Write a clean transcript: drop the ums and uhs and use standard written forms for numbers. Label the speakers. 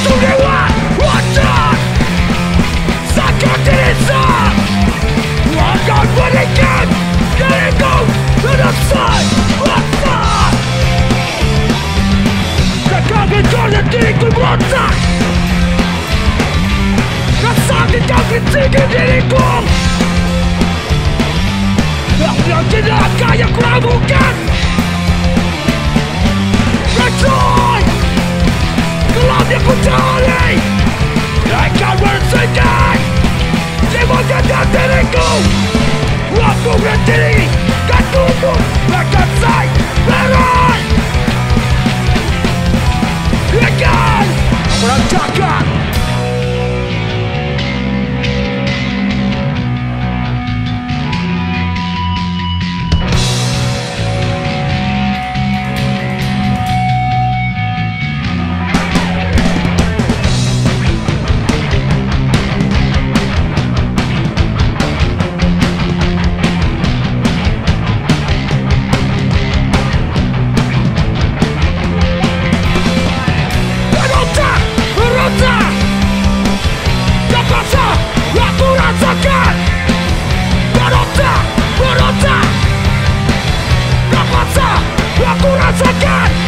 Speaker 1: jantung dewa wajar sakit diri akan berikan diriku selesai wajar kekagetan diriku berontak sakit tinggi diriku yang tidak kaya kurabukan Rejoy gelapnya ku cari akan bersihkan jiwa dan diriku aku berdiri dan tubuh akan saya berat akan berantakan. Berontak, berontak, aku rasakan